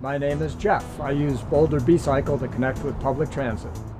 My name is Jeff. I use Boulder B-cycle to connect with public transit.